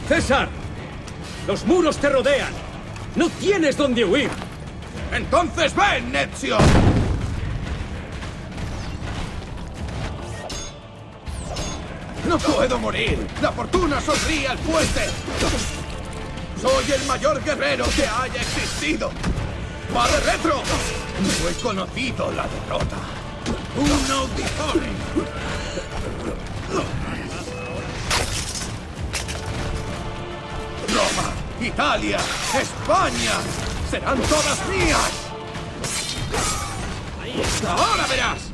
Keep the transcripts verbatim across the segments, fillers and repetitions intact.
¡César! ¡Los muros te rodean! ¡No tienes dónde huir! ¡Entonces ven, Ezio! ¡No puedo morir! ¡La fortuna sonríe al fuerte! ¡Soy el mayor guerrero que haya existido! ¡Padre Retro! No he conocido la derrota. ¡Un auditore! ¡Roma! ¡Italia! ¡España! ¡Serán todas mías! ¡Ahora verás!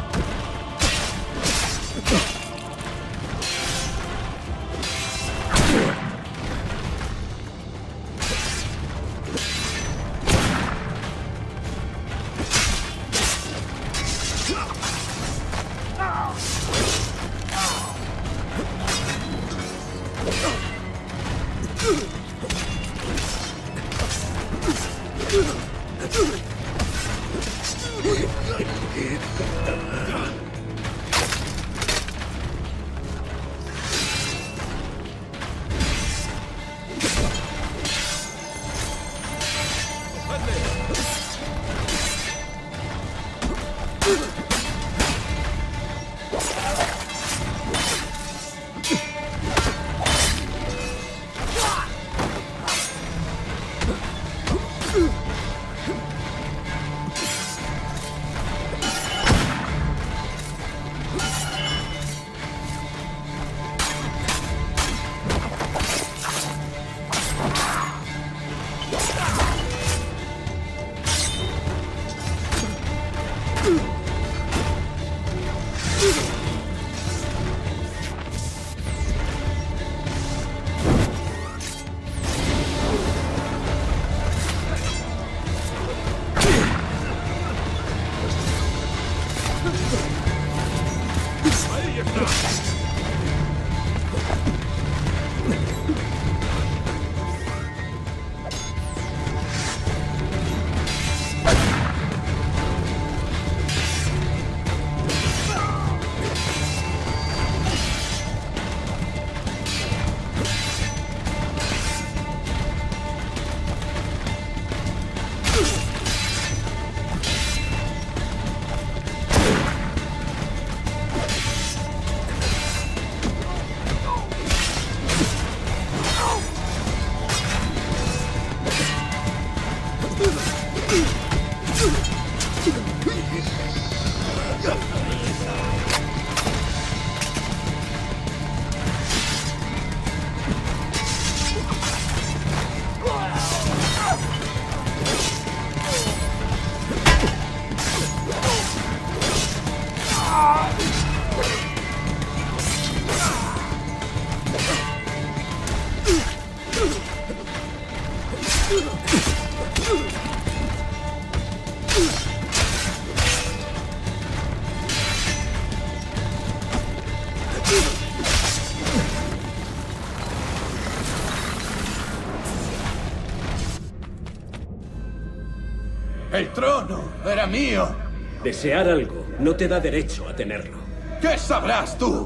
¡El trono era mío! Desear algo no te da derecho a tenerlo. ¿Qué sabrás tú?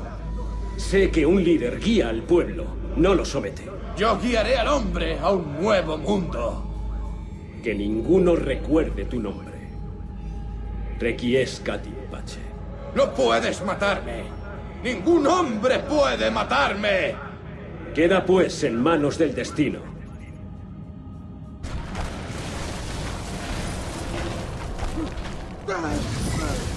Sé que un líder guía al pueblo, no lo somete. Yo guiaré al hombre a un nuevo mundo. Que ninguno recuerde tu nombre. Requiescat in pace. ¡No puedes matarme! ¡Ningún hombre puede matarme! Queda pues en manos del destino. Ah, ah.